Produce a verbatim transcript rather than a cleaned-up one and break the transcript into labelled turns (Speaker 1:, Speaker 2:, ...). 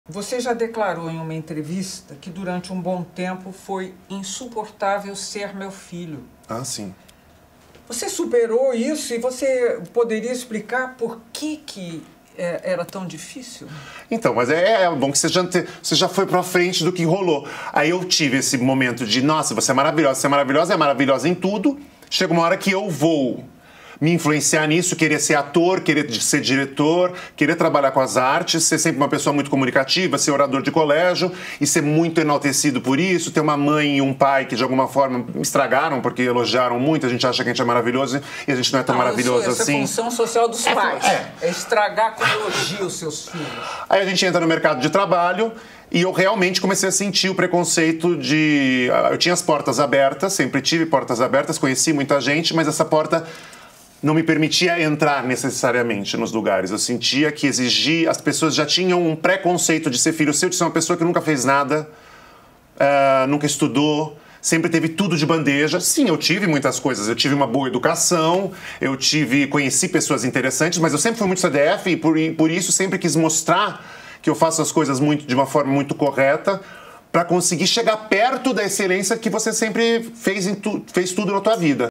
Speaker 1: Você já declarou em uma entrevista que durante um bom tempo foi insuportável ser meu filho.
Speaker 2: Ah, sim.
Speaker 1: Você superou isso e você poderia explicar por que que é, era tão difícil?
Speaker 2: Então, mas é, é bom que você já, te, você já foi pra frente do que rolou. Aí eu tive esse momento de, nossa, você é maravilhosa, você é maravilhosa, é maravilhosa em tudo. Chega uma hora que eu vou me influenciar nisso, querer ser ator, querer ser diretor, querer trabalhar com as artes, ser sempre uma pessoa muito comunicativa, ser orador de colégio e ser muito enaltecido por isso, ter uma mãe e um pai que de alguma forma me estragaram porque elogiaram muito, a gente acha que a gente é maravilhoso e a gente não é tão
Speaker 1: não,
Speaker 2: maravilhoso
Speaker 1: isso,
Speaker 2: assim.
Speaker 1: Essa é a função social dos
Speaker 2: é,
Speaker 1: pais,
Speaker 2: é.
Speaker 1: é estragar com elogio os seus filhos.
Speaker 2: Aí a gente entra no mercado de trabalho e eu realmente comecei a sentir o preconceito de... Eu tinha as portas abertas, sempre tive portas abertas, conheci muita gente, mas essa porta não me permitia entrar necessariamente nos lugares. Eu sentia que exigia... As pessoas já tinham um preconceito de ser filho seu, de ser uma pessoa que nunca fez nada, uh, nunca estudou, sempre teve tudo de bandeja. Sim, eu tive muitas coisas. Eu tive uma boa educação, eu tive, conheci pessoas interessantes, mas eu sempre fui muito C D F e por, e por isso sempre quis mostrar que eu faço as coisas muito, de uma forma muito correta para conseguir chegar perto da excelência que você sempre fez, em tu, fez tudo na tua vida.